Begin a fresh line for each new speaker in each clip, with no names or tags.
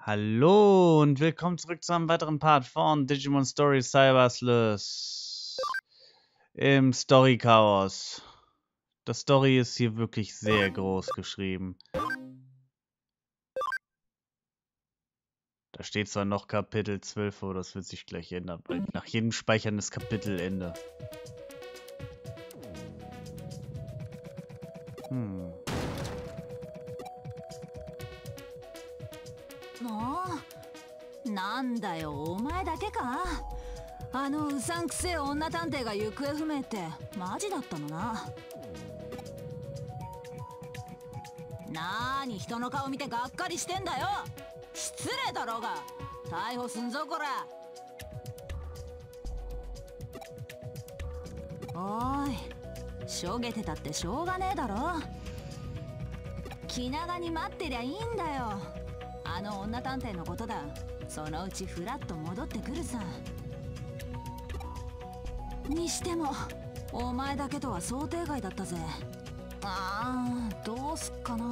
Hallo und willkommen zurück zu einem weiteren Part von Digimon Story Cyber Sleuth im Story Chaos. Das Story ist hier wirklich sehr groß geschrieben. Da steht zwar noch Kapitel 12, aber das wird sich gleich ändern, weil nach jedem Speichern ist Kapitelende.
なんだよ、お前だけか。あのうさんくせえ女探偵が行方不明ってマジだったのな。なーに人の顔見てがっかりしてんだよ。失礼だろうが。逮捕すんぞこら。おい、しょげてたってしょうがねえだろ。気長に待ってりゃいいんだよ。あの女探偵のことだ。そのうちフラッと戻ってくるさ。にしてもお前だけとは想定外だったぜ。どうすっかな。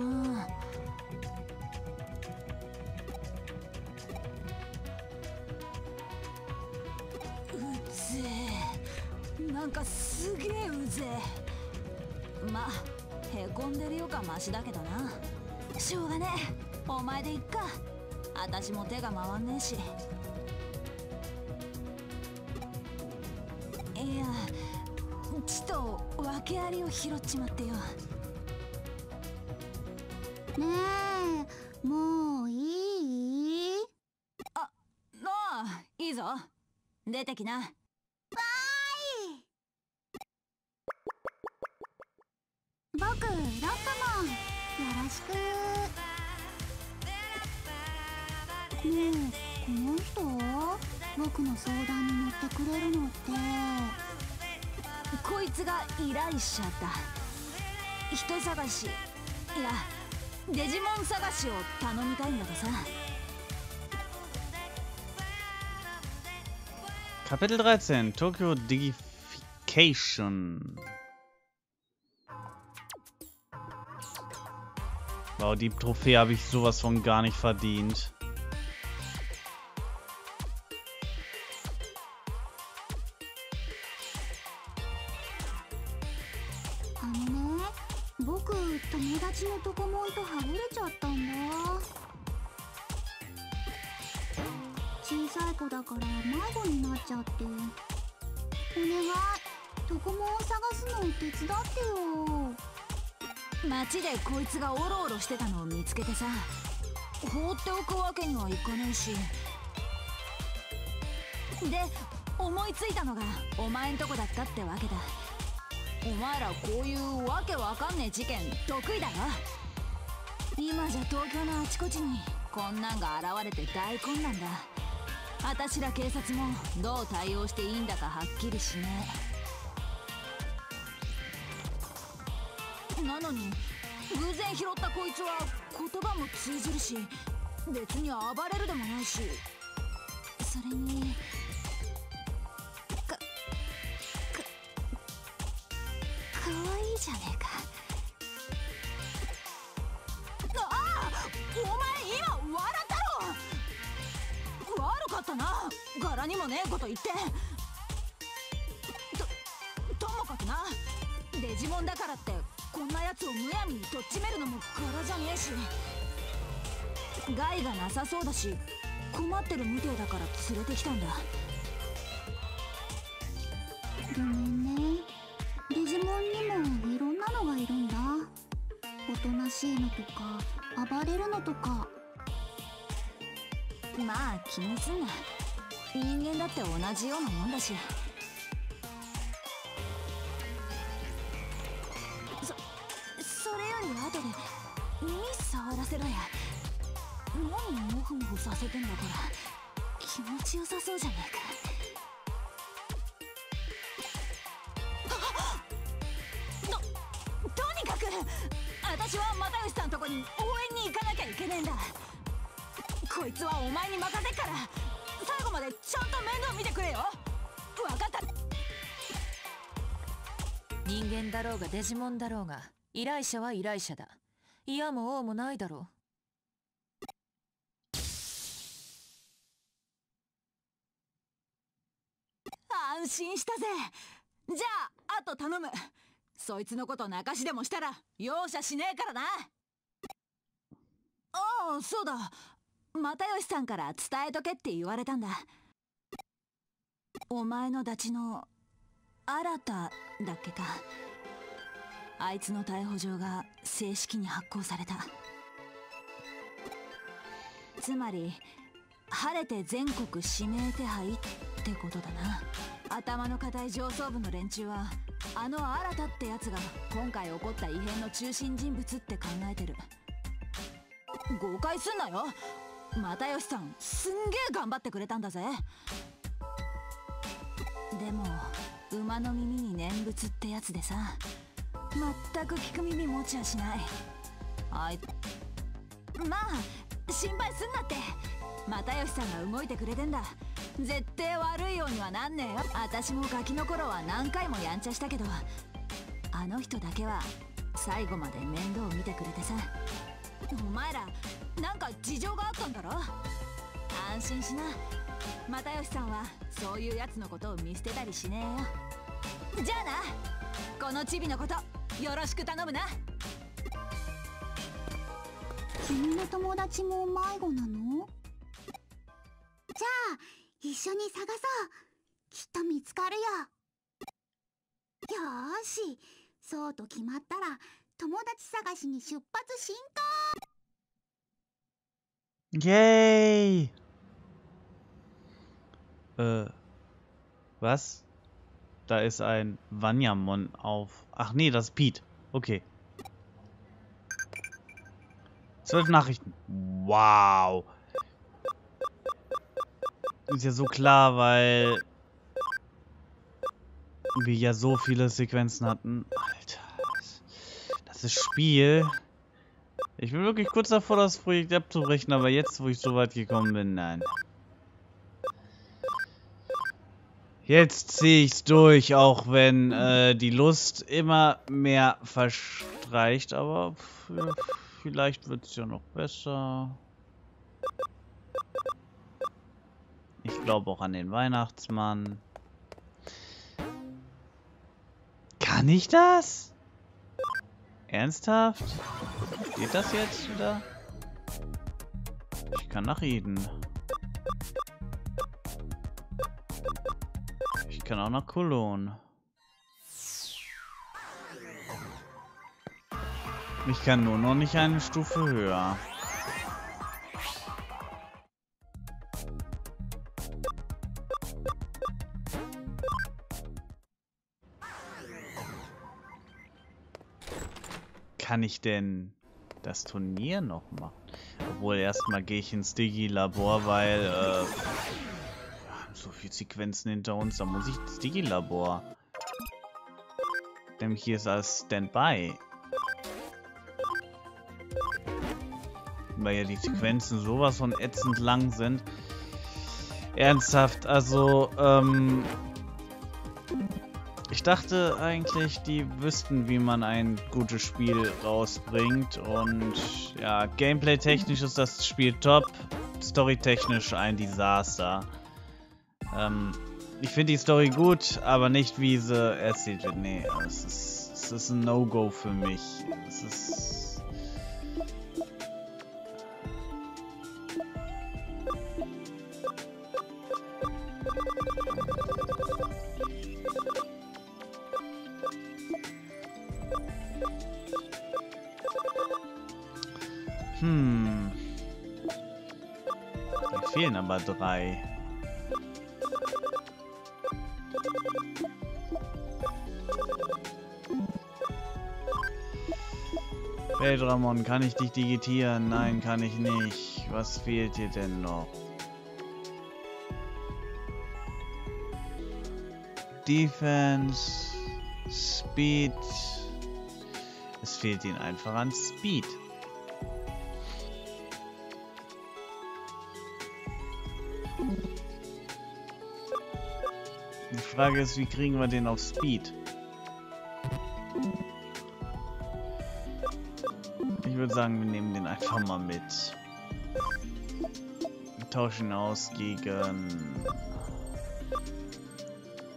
うぜえ、なんかすげえうぜえ。まあへこんでるよかマシだけどな。しょうがねえ、お前でいっか。私も手が回んねえし。いや、ちと訳ありを拾っちまってよ。
ねえ、もういい？
ああ、いいぞ。出てきな。わ
ーい。僕、ロットモン、よろしく。ねえ、この人？僕の相談に乗ってくれるのって。
こいつが依頼者だ。人探し、いやデジモン探しを頼みたいんだとさ。
Kapitel 13, Tokyo Digification. Wow, die Trophäe habe ich sowas von gar nicht verdient.
僕、友達のトコモンとはぐれちゃったんだ。小さい子だから迷子になっちゃって。お願い、トコモンを探すのを手伝ってよ。
街でこいつがオロオロしてたのを見つけてさ、放っておくわけにはいかねえし。で、思いついたのがお前んとこだったってわけだ。お前らこういうわけわかんねえ事件得意だろ。今じゃ東京のあちこちにこんなんが現れて大混乱だ。あたしら警察もどう対応していいんだかはっきりしねえ。なのに偶然拾ったこいつは言葉も通じるし、別に暴れるでもないし、それにかわいいじゃねえか。お前今笑ったろ。悪かったな、柄にもねえこと言って。ともかくな、デジモンだからってこんなやつをむやみにとっちめるのも柄じゃねえし、害がなさそうだし困ってるみてえだから連れてきたんだ。
ごめんね。デジモンにもいろんなのがいるんだ。おとなしいのとか暴れるのとか。
まあ気にすんな、人間だって同じようなもんだし。それより後で耳触らせろや。何モフモフさせてんだこら。気持ちよさそうじゃねえか。とにかく私は又吉さんとこに応援に行かなきゃいけねえんだ。こいつはお前に任せっから最後までちゃんと面倒見てくれよ。分かった。
人間だろうがデジモンだろうが依頼者は依頼者だ。嫌も王もないだろう。
安心したぜ。じゃああと頼む。そいつのこと泣かしでもしたら容赦しねえからな。ああ、そうだ。又吉さんから伝えとけって言われたんだ。お前のダチの新だっけか。あいつの逮捕状が正式に発行された。つまり晴れて全国指名手配ってことだな。頭の固い上層部の連中はあの新ってやつが今回起こった異変の中心人物って考えてる。誤解すんなよ。又吉さんすんげえ頑張ってくれたんだぜ。でも馬の耳に念仏ってやつでさ、全く聞く耳持ちはしない。まあ心配すんなって。又吉さんが動いてくれてんだ。絶対悪いようにはなんねえよ。私もガキの頃は何回もやんちゃしたけど、あの人だけは最後まで面倒を見てくれてさ。お前らなんか事情があったんだろ。安心しな。又吉さんはそういうやつのことを見捨てたりしねえよ。じゃあな、このチビのことよろしく頼むな。
君の友達も迷子なの？じゃあ一緒に探そう。きっと見つかるよ。よーし、そうと決まったら友達探しに出発進行。
Yay! Was? Da ist ein Vanyamon auf. Ach nee, das ist Pete. Okay. 12 Nachrichten. Wow. Ist ja so klar, weil wir ja so viele Sequenzen hatten. Alter. Das ist Spiel. Ich bin wirklich kurz davor, das Projekt abzubrechen, aber jetzt, wo ich so weit gekommen bin, nein. Jetzt ziehe ich's durch, auch wenn die Lust immer mehr verstreicht, aber vielleicht wird's ja noch besser. Ich glaube auch an den Weihnachtsmann. Kann ich das? Ernsthaft? Geht das jetzt wieder? Ich kann nach Eden. Ich kann auch nach Cologne. Ich kann nur noch nicht eine Stufe höher. Kann ich denn das Turnier noch machen? Obwohl, erstmal gehe ich ins Digi-Labor, weil wir haben so viele Sequenzen hinter uns, da muss ich ins Digi-Labor. Nämlich hier ist alles Standby. Weil ja die Sequenzen sowas von ätzend lang sind. Ernsthaft, also, ich dachte eigentlich, die wüssten, wie man ein gutes Spiel rausbringt. Und ja, gameplay-technisch ist das Spiel top. Story-technisch ein Desaster. Ich finde die Story gut, aber nicht wie sie erzählt wird. Nee, es ist ein No-Go für mich. Es ist... Mir fehlen aber 3. Beltramon, kann ich dich digitieren? Nein, kann ich nicht. Was fehlt dir denn noch? Defense, Speed. Es fehlt ihnen einfach an Speed. Die Frage ist, wie kriegen wir den auf Speed? Ich würde sagen, wir nehmen den einfach mal mit. Wir tauschen aus gegen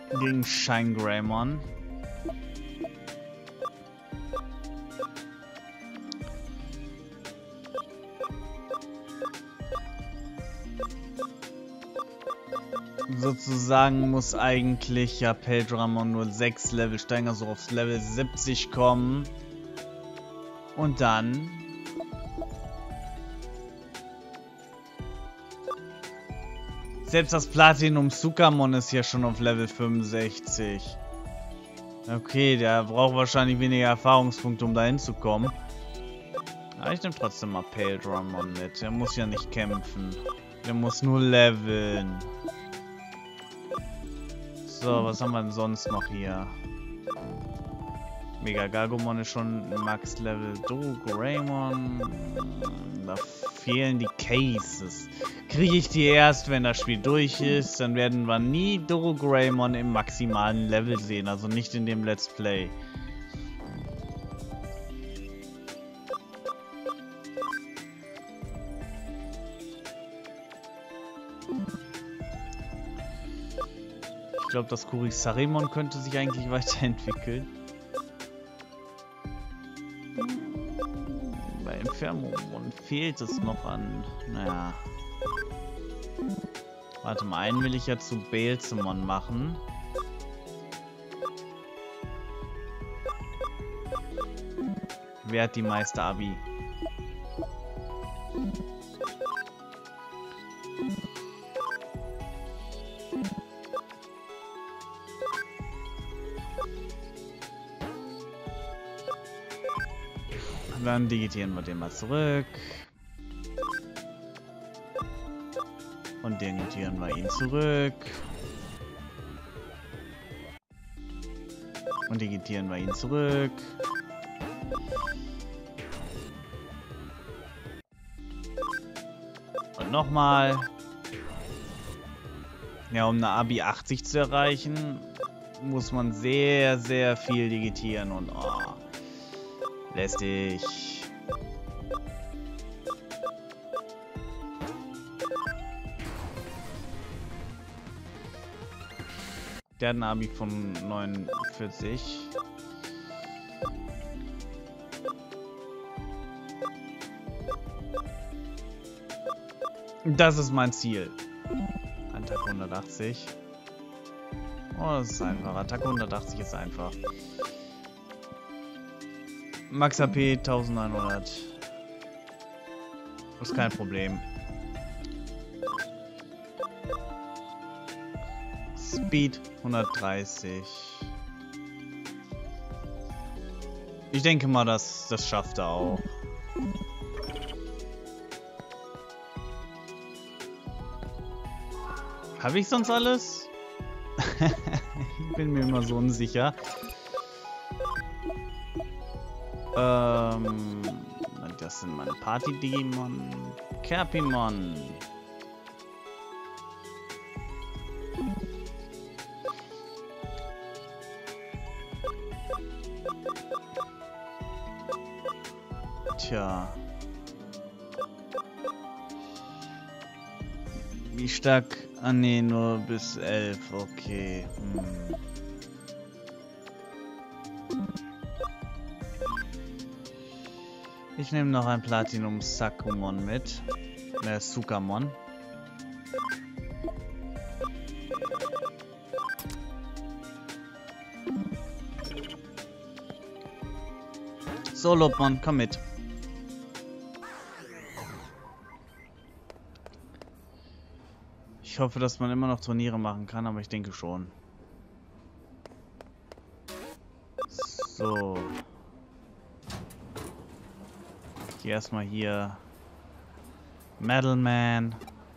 Gegen Shine Greymon. Sozusagen muss eigentlich ja Paildramon nur 6 Level steigen, also aufs Level 70 kommen. Und dann... Selbst das Platinum Sukamon ist ja schon auf Level 65. Okay, der braucht wahrscheinlich weniger Erfahrungspunkte, um da hinzukommen. Aber ich nehme trotzdem mal Paildramon mit. Der muss ja nicht kämpfen. Der muss nur leveln. So, was haben wir denn sonst noch hier? Mega Gargomon ist schon Max Level. Greymon. Da fehlen die Cases. Kriege ich die erst, wenn das Spiel durch ist, dann werden wir nie Greymon im maximalen Level sehen. Also nicht in dem Let's Play. Ich glaube, das Kurisarimon könnte sich eigentlich weiterentwickeln. Bei Infernomon fehlt es noch an... Naja. Warte mal, einen will ich ja zu Balsamon machen. Wer hat die meiste Abi? Dann digitieren wir den mal zurück. Und digitieren wir ihn zurück. Und digitieren wir ihn zurück. Und nochmal. Ja, um eine Abi 80 zu erreichen, muss man sehr, sehr viel digitieren und lästig. Der hat ein Abi von 49. Das ist mein Ziel. Attacke 180. Oh, das ist einfach. Attacke 180 ist einfach. Max HP 1900. Ist kein Problem. Speed 130. Ich denke mal, das schafft er auch. Habe ich sonst alles? Ich bin mir immer so unsicher. Das sind meine Party-Digimon. Kerpimon. Tja. Wie stark? Ah ne, nur bis 11. Okay. Ich nehme noch ein Platinum Sakumon mit. Sukamon. So, Lobmon, komm mit. Ich hoffe, dass man immer noch Turniere machen kann, aber ich denke schon. So. Ich gehe erstmal hier. Metalman.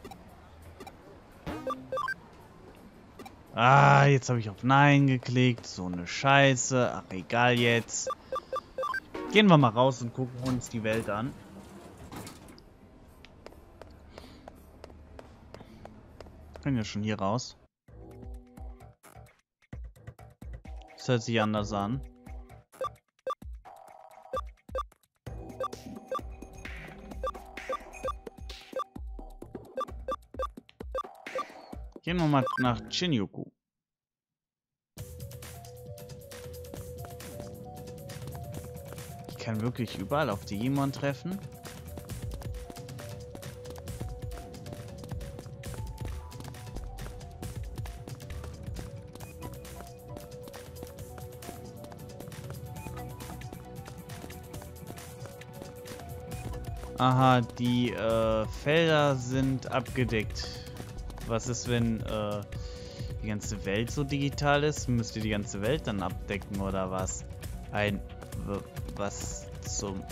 Ah, jetzt habe ich auf Nein geklickt. So eine Scheiße. Ach, egal jetzt. Gehen wir mal raus und gucken uns die Welt an. Können ja schon hier raus. Das hört sich anders an. Gehen wir mal nach Shinjuku. kann wirklich überall auf Digimon treffen. Aha, die Felder sind abgedeckt. Was ist, wenn die ganze Welt so digital ist? Müsst ihr die ganze Welt dann abdecken oder was? Was zum...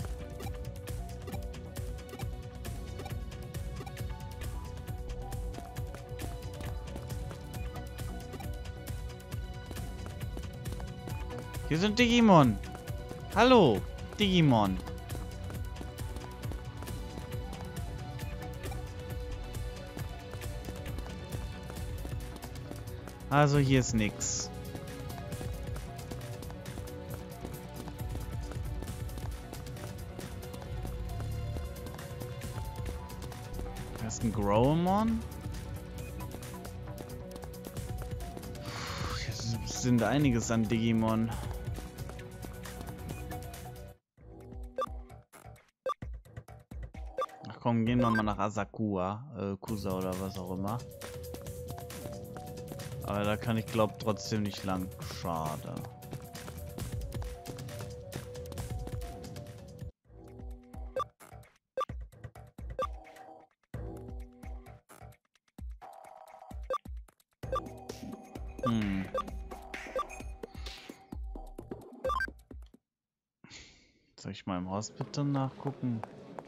Hier sind Digimon. Hallo, Digimon. Also hier ist nix. Das ist ein Growlmon. Hier sind einiges an Digimon. Ach komm, gehen wir mal nach Asakura, Kusa oder was auch immer. Aber da kann ich, glaube trotzdem nicht lang. Schade. Soll ich mal im Hospital nachgucken?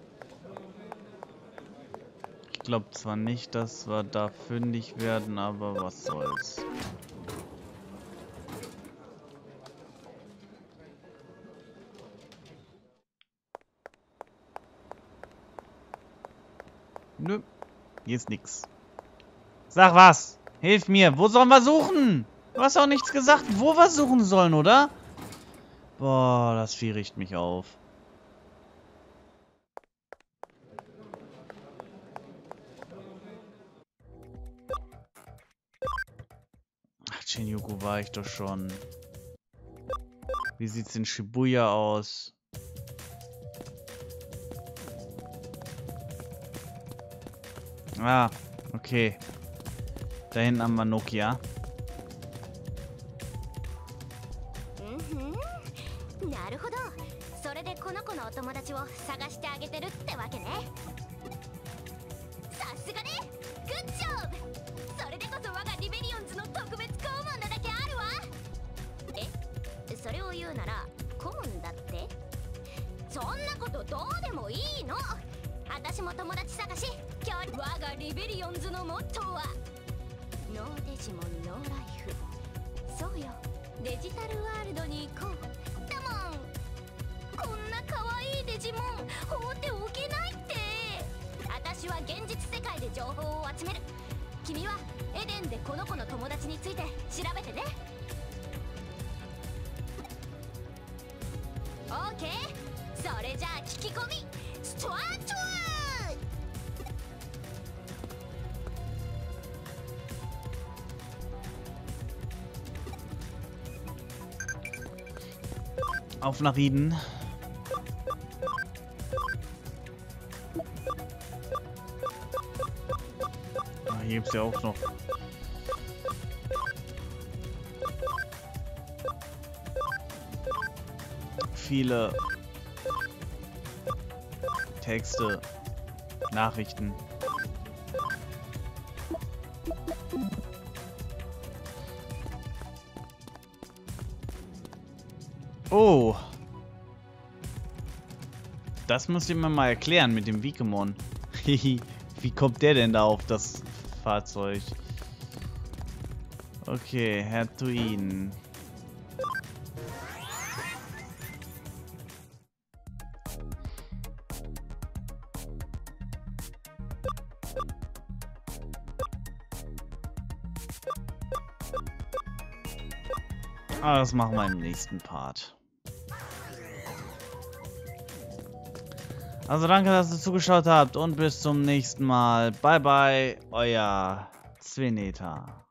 Ich glaube zwar nicht, dass wir da fündig werden, aber was soll's. Nö, hier ist nix. Sag was! Hilf mir! Wo sollen wir suchen? Du hast auch nichts gesagt, wo wir suchen sollen, oder? Boah, das Vieh riecht mich auf. Ach, Shinjuku war ich doch schon. Wie sieht's in Shibuya aus? Ah, okay. Da hinten haben wir Nokia.
なるほど。それでこの子のお友達を探してあげてるってわけね。さすがね。グッジョブ。それでこそ我がリベリオンズの特別顧問なだけあるわ。え、それを言うなら顧問だって？そんなことどうでもいいの。私も友達探し。我がリベリオンズのモットーはノーデジモンノーライフ。そうよ。デジタルワールドに行こう。こんな可愛いデジモン放っておけないって。私は現実世界で情報を集める。君はエデンでこの子の友達について調べてね。オーケー。それじゃあ聞き込みスタート。
Auf nach Rieden. Ah, hier gibt es ja auch noch viele Texte, Nachrichten. Oh. Das müsst ihr mir mal erklären mit dem Vikemon. Wie kommt der denn da auf das Fahrzeug? Okay, Hertuin. Aber das machen wir im nächsten Part. Also danke, dass ihr zugeschaut habt und bis zum nächsten Mal. Bye bye, euer Zveneta.